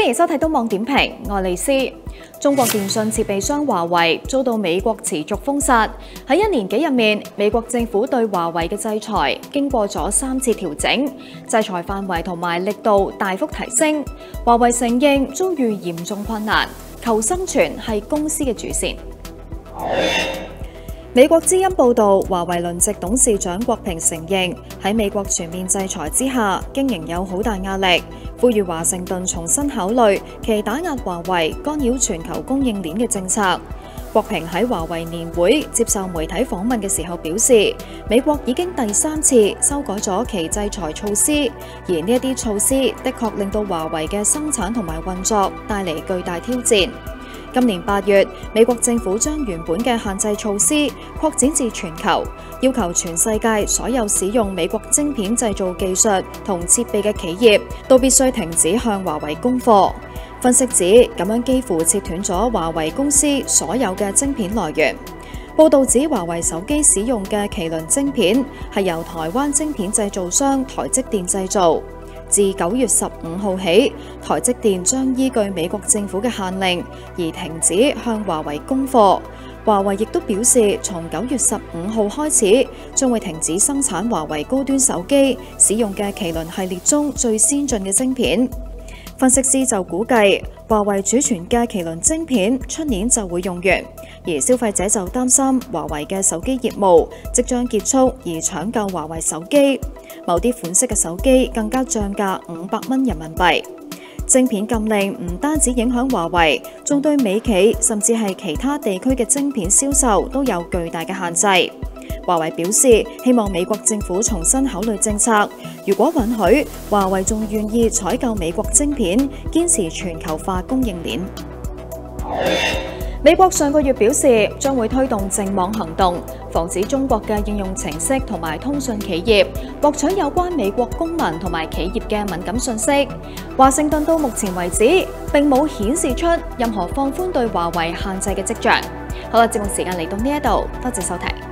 歡迎收睇《東網點評》，我係麗絲。中國電信設備商華為遭到美國持續封殺，喺1年幾入面，美國政府對華為嘅制裁經過咗3次調整，制裁範圍同埋力度大幅提升。華為承認遭遇嚴重困難，求生存係公司嘅主線。美國之音報導，華為輪值董事長郭平承認喺美國全面制裁之下，經營有好大壓力，呼籲華盛頓重新考慮其打壓華為、干擾全球供應鏈嘅政策。郭平喺華為年會接受媒體訪問嘅時候表示，美國已經第3次修改咗其制裁措施，而呢一啲措施的確令到華為嘅生產同埋運作帶嚟巨大挑戰。今年8月，美國政府將原本嘅限制措施擴展至全球，要求全世界所有使用美國晶片製造技術同設備嘅企業都必須停止向華為供貨。分析指，咁樣幾乎切斷咗華為公司所有嘅晶片來源。報導指，華為手機使用嘅麒麟晶片係由台灣晶片製造商台積電製造。自9月15號起，台積電將依據美國政府嘅限令而停止向華為供貨。華為亦都表示，從9月15號開始，將會停止生產華為高端手機使用嘅麒麟系列中最先進嘅晶片。分析師就估計，華為儲存嘅麒麟晶片出年就會用完，而消費者就擔心華為嘅手機業務即將結束而搶購華為手機。某啲款式嘅手機更加漲價500蚊人民幣。晶片禁令唔單止影響華為，仲對美企甚至係其他地區嘅晶片銷售都有巨大嘅限制。華為表示希望美國政府重新考慮政策，如果允許，華為仲願意採購美國晶片，堅持全球化供應鏈。美國上個月表示將會推動淨網行動，防止中國嘅應用程式同埋通訊企業獲取有關美國公民同埋企業嘅敏感信息。華盛頓到目前為止並冇顯示出任何放寬對華為限制嘅跡象。好啦，節目時間嚟到呢一度，多謝收睇。